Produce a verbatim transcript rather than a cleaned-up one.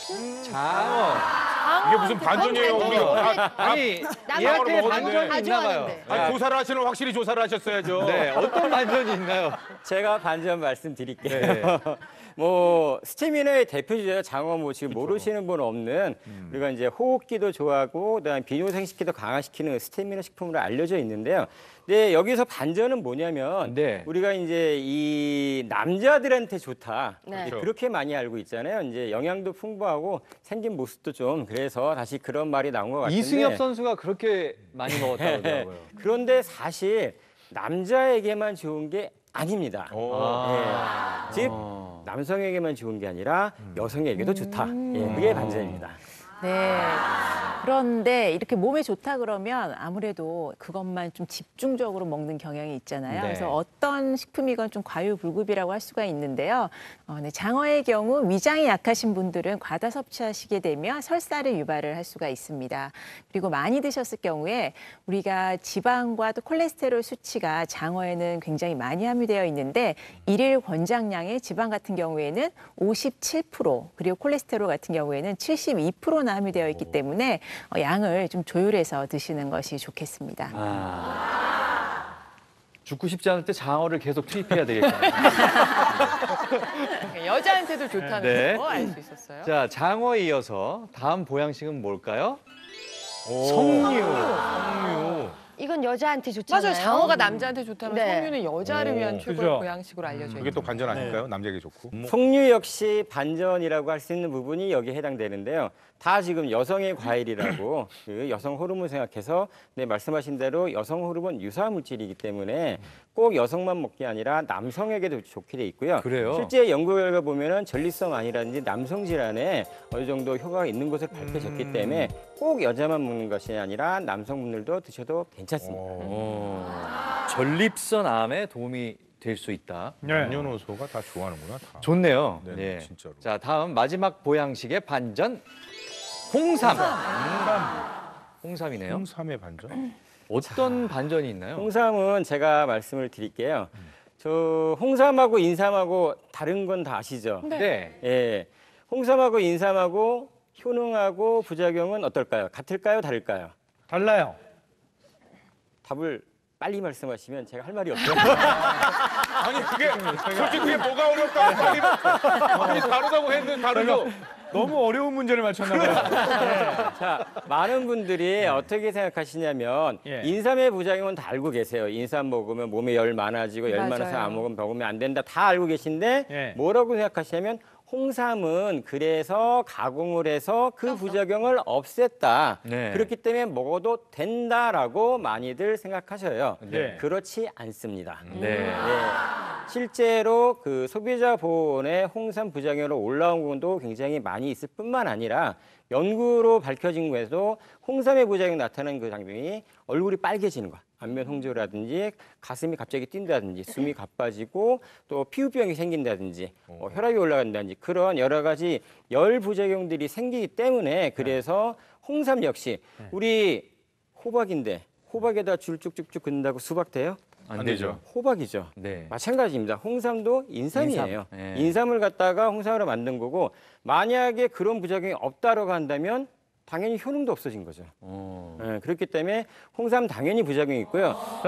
장어. 이게 무슨 반전이에요? 우리 아, 아니, 나도 얘한테 먹었는데. 반전이 다 있나 봐요. 좋아하는데. 아니, 조사를 하시는 확실히 조사를 하셨어야죠. 네, 어떤 반전이 있나요? 제가 반전 말씀드릴게요. 네. 뭐 스태미나의 대표주자요. 장어 뭐 지금 모르시는 분 없는 음. 우리가 이제 호흡기도 좋아하고 그다음에 비뇨생식기도 강화시키는 스태미나 식품으로 알려져 있는데요. 근데 여기서 반전은 뭐냐면 네. 우리가 이제 이 남자들한테 좋다. 네. 이제 그렇게 많이 알고 있잖아요. 이제 영양도 풍부하고 생긴 모습도 좀 그래서 다시 그런 말이 나온 것 같은데. 이승엽 선수가 그렇게 많이 먹었다고 하더라고요. 그런데 사실 남자에게만 좋은 게 아닙니다. 오. 아. 예. 즉 어. 남성에게만 좋은 게 아니라 여성에게도 좋다. 예, 그게 반전입니다. 네. 그런데 이렇게 몸에 좋다 그러면 아무래도 그것만 좀 집중적으로 먹는 경향이 있잖아요. 네. 그래서 어떤 식품이건 좀 과유불급이라고 할 수가 있는데요. 어, 네, 장어의 경우 위장이 약하신 분들은 과다 섭취하시게 되면 설사를 유발을 할 수가 있습니다. 그리고 많이 드셨을 경우에 우리가 지방과 또 콜레스테롤 수치가 장어에는 굉장히 많이 함유되어 있는데 일일 권장량의 지방 같은 경우에는 오십칠 퍼센트 그리고 콜레스테롤 같은 경우에는 칠십이 퍼센트나 함유되어 있기 때문에 어, 양을 좀 조율해서 드시는 것이 좋겠습니다. 아. 죽고 싶지 않을 때 장어를 계속 투입해야 되겠네요. 여자한테도 좋다는 네. 거 알 수 있었어요? 자, 장어에 이어서 다음 보양식은 뭘까요? 석류. 석류. 이건 여자한테 좋잖아요. 맞아요. 장어가 남자한테 좋다면 네. 석류는 여자를 위한 오, 최고의 그죠. 보양식으로 알려져 그게 있는 또 반전 아닐까요? 남자에게 좋고. 석류 역시 반전이라고 할 수 있는 부분이 여기에 해당되는데요. 다 지금 여성의 과일이라고 그 여성 호르몬 생각해서 네, 말씀하신 대로 여성 호르몬 유사 물질이기 때문에 꼭 여성만 먹기 아니라 남성에게도 좋게 돼 있고요. 그래요? 실제 연구 결과 보면은 전립선 암이라든지 남성 질환에 어느 정도 효과가 있는 것으로 밝혀졌기 때문에 꼭 여자만 먹는 것이 아니라 남성분들도 드셔도 괜찮습니다. 어. 전립선 암에 도움이 될 수 있다. 남녀노소가 다 좋아하는구나. 다. 좋네요. 네, 네. 진짜로. 자, 다음 마지막 보양식의 반전. 홍삼. 홍삼. 이네요 홍삼의 반전? 어떤 반전이 있나요? 홍삼은 제가 말씀을 드릴게요. 저 홍삼하고 인삼하고 다른 건 다 아시죠? 네. 예. 홍삼하고 인삼하고 효능하고 부작용은 어떨까요? 같을까요? 다를까요? 달라요. 답을 빨리 말씀하시면 제가 할 말이 없어요. 아니 그게 솔직히 그게 뭐가 어렵다고 아니, 아니 다르다고 했는데 다르죠. 너무 어려운 문제를 맞췄나 봐요. 자, 많은 분들이 어떻게 생각하시냐면 예. 인삼의 부작용은 다 알고 계세요. 인삼 먹으면 몸에 열 많아지고 열 많아서 맞아요. 안 먹으면 먹으면 안 된다. 다 알고 계신데 예. 뭐라고 생각하시냐면 홍삼은 그래서 가공을 해서 그 부작용을 없앴다. 네. 그렇기 때문에 먹어도 된다라고 많이들 생각하셔요. 네. 그렇지 않습니다. 네. 네. 실제로 그 소비자 보호원의 홍삼 부작용으로 올라온 부분도 굉장히 많이 있을 뿐만 아니라 연구로 밝혀진 거에도 홍삼의 부작용이 나타나는 그 장면이 얼굴이 빨개지는 거, 안면 홍조라든지 가슴이 갑자기 뛴다든지 숨이 가빠지고 또 피부병이 생긴다든지 어, 혈압이 올라간다든지 그런 여러 가지 열 부작용들이 생기기 때문에 그래서 홍삼 역시 우리 호박인데 호박에다 줄 쭉쭉쭉 긋는다고 수박 돼요? 안 되죠. 호박이죠. 네. 마찬가지입니다. 홍삼도 인삼이에요. 인삼. 네. 인삼을 갖다가 홍삼으로 만든 거고 만약에 그런 부작용이 없다라고 한다면 당연히 효능도 없어진 거죠. 어. 예, 그렇기 때문에 홍삼 당연히 부작용이 있고요.